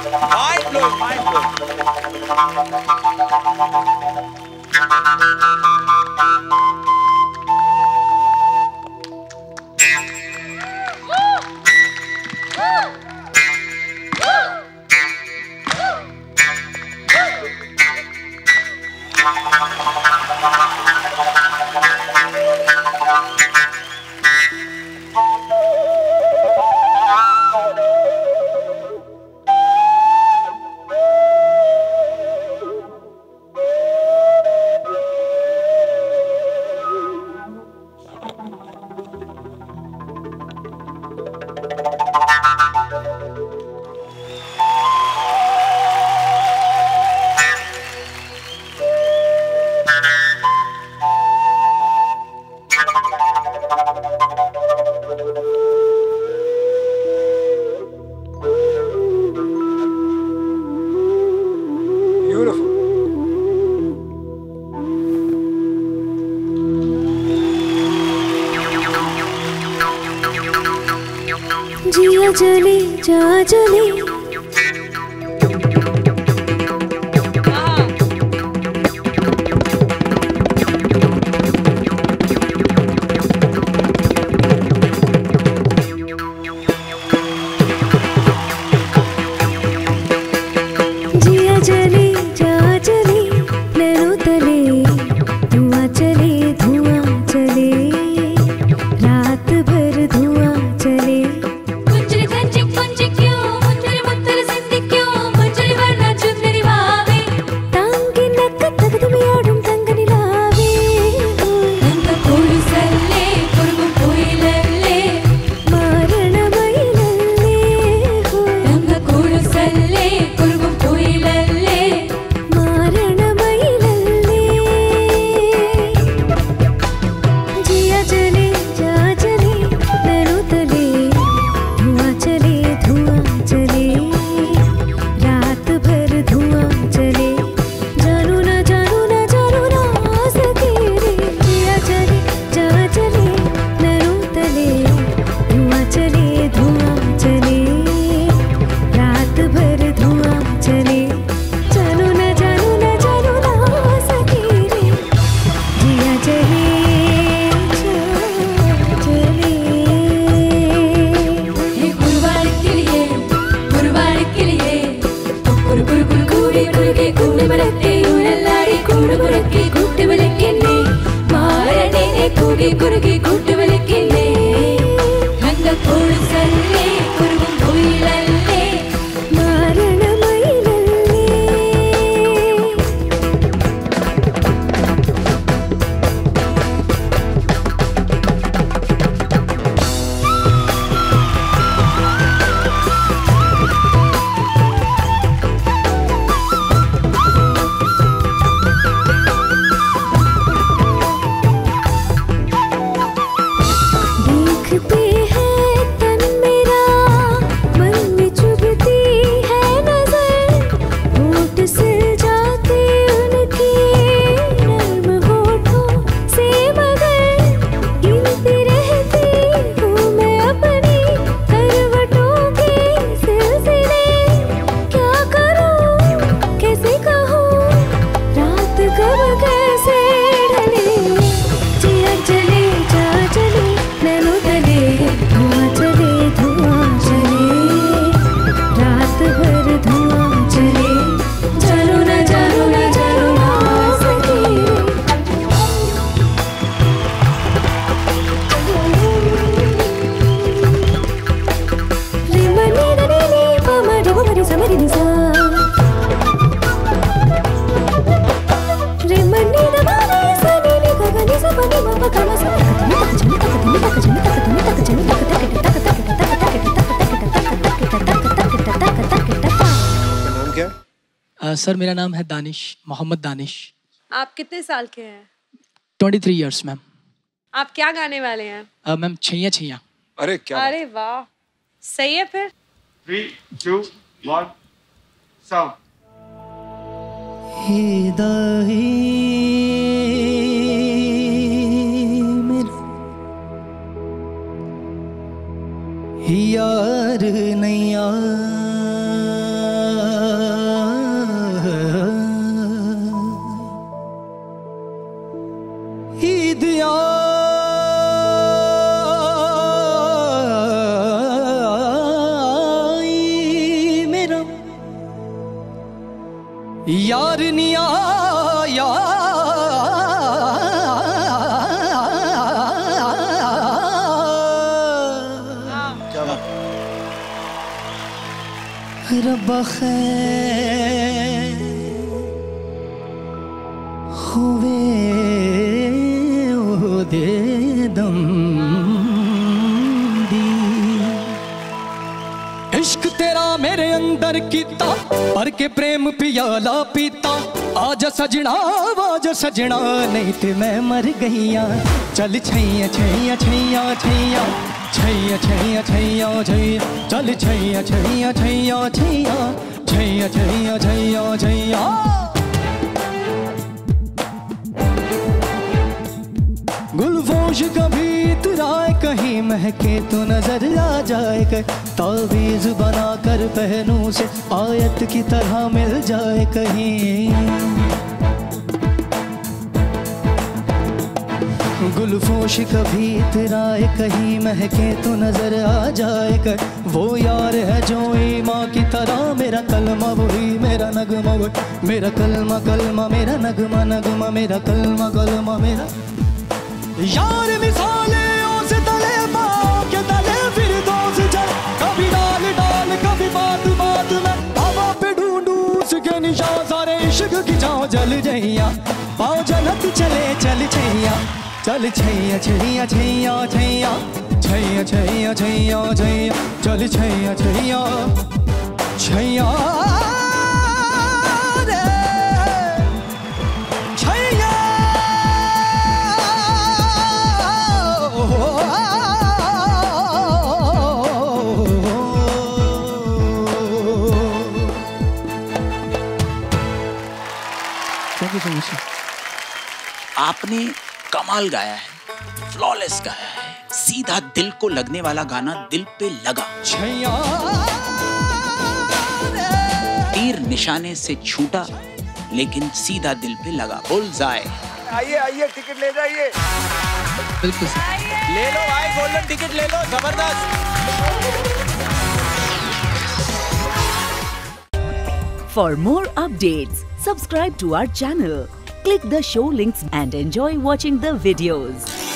Mind blowing, mind blowing. जिया जले जा जले जिया जले जा जले नैनो तले धुआं चले रात भर धुआं चले सर मेरा नाम है दानिश, मोहम्मद दानिश। आप कितने साल के हैं? 23 इयर्स मैम। आप क्या गाने वाले हैं? मैम छैया छैया। अरे क्या? अरे वाह, सही है फिर। 3, 2, 1 साउंड। यार नैया यारनिया रब्बा खैर हुए ओ दे दम दी इश्क तेरा मेरे अंदर कीता पर के प्रेम पियाला पीता आजा सजना नहीं ते मैं मर गईया चल छैया छैया छैया छैया छैया छैया छैया छैया चल छैया छैया छैया छैया छैया छैया छैया छैया गुलफोश कभी इतराए कहीं महके तो नजर आ जाए तावीज बना कर पहनूं से आयत की तरह मिल जाए कहीं गुलफोश कभी इतराए कहीं महके तो नजर आ जाए वो यार है जो ईमा की तरह मेरा कलमा वही मेरा नगमा वही मेरा कलमा कलमा मेरा नगमा नगमा मेरा कलमा कलमा मेरा यार मिसाले ओस तले के तले फिर दोस्त चल कभी डाल डाल कभी बात बात में हवा पे ढूंढूं उसके निशान सारे इश्क की छाँव जल जइया पाँव जलत चले चल छैया चल छैया छैया छैया छैया छैया छैया छैया छैया चल छैया छैया छैया रे छैया थैंक यू सो मच। आपने कमाल गाया है, फ्लॉलेस गाया है, सीधा दिल को लगने वाला गाना दिल पे लगा। तीर निशाने से छूटा लेकिन सीधा दिल पे लगा। बुल्सआई। आइए आइए टिकट ले जाइए। बिल्कुल सर। ले लो भाई गोल्डन टिकट ले लो जबरदस्त। For more updates, subscribe to our channel, click the show links and enjoy watching the videos.